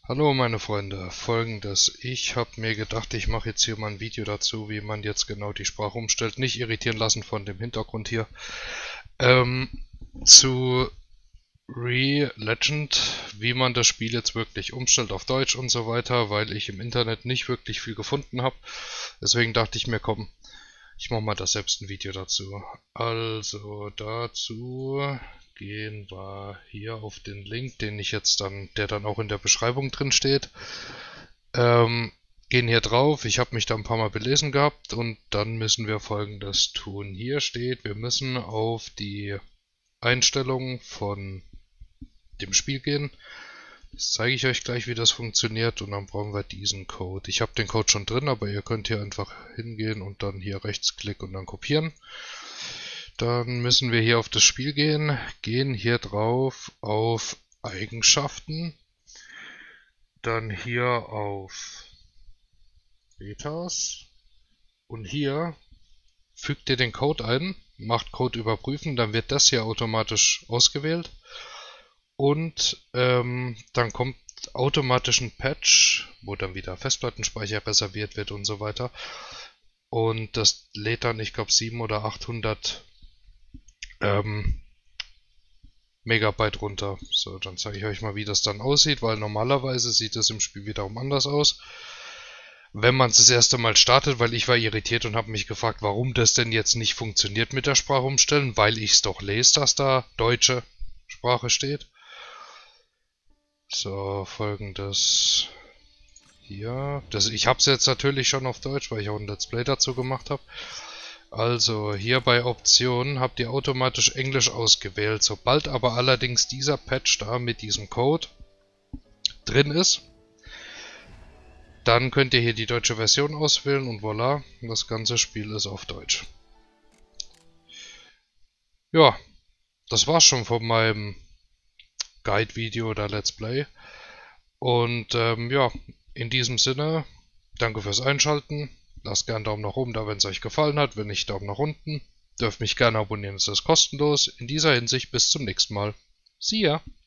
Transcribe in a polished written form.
Hallo meine Freunde, Folgendes. Ich habe mir gedacht, ich mache jetzt hier mal ein Video dazu, wie man jetzt genau die Sprache umstellt. Nicht irritieren lassen von dem Hintergrund hier. Ähm, zu Re-Legend, wie man das Spiel jetzt wirklich umstellt auf Deutsch und so weiter, weil ich im Internet nicht wirklich viel gefunden habe. Deswegen dachte ich mir, komm, ich mache mal da selbst ein Video dazu. Also dazu gehen wir hier auf den Link, den ich jetzt der dann auch in der Beschreibung drin steht. Gehen hier drauf. Ich habe mich da ein paar Mal belesen gehabt und dann müssen wir Folgendes tun. Hier steht, wir müssen auf die Einstellungen von dem Spiel gehen. Das zeige ich euch gleich, wie das funktioniert, und dann brauchen wir diesen Code. Ich habe den Code schon drin, aber ihr könnt hier einfach hingehen und dann hier rechtsklick und dann kopieren. Dann müssen wir hier auf das Spiel gehen hier drauf auf Eigenschaften, dann hier auf Betas und hier fügt ihr den Code ein, macht Code überprüfen, dann wird das hier automatisch ausgewählt. Und dann kommt automatisch ein Patch, wo dann wieder Festplattenspeicher reserviert wird und so weiter. Und das lädt dann, ich glaube, 700 oder 800 Megabyte runter. So, dann zeige ich euch mal, wie das dann aussieht, weil normalerweise sieht es im Spiel wiederum anders aus. Wenn man es das erste Mal startet, weil ich war irritiert und habe mich gefragt, warum das denn jetzt nicht funktioniert mit der Sprache umstellen, weil ich es doch lese, dass da deutsche Sprache steht. So, folgendes hier. Ich habe es jetzt natürlich schon auf Deutsch, weil ich auch ein Let's Play dazu gemacht habe. Also, hier bei Optionen habt ihr automatisch Englisch ausgewählt. Sobald aber allerdings dieser Patch da mit diesem Code drin ist, dann könnt ihr hier die deutsche Version auswählen und voilà, das ganze Spiel ist auf Deutsch. Ja, das war's schon von meinem Guide-Video oder Let's Play. Und ja, in diesem Sinne, danke fürs Einschalten. Lasst gerne einen Daumen nach oben da, wenn es euch gefallen hat. Wenn nicht, Daumen nach unten. Dürft mich gerne abonnieren, es ist kostenlos. In dieser Hinsicht bis zum nächsten Mal. See ya!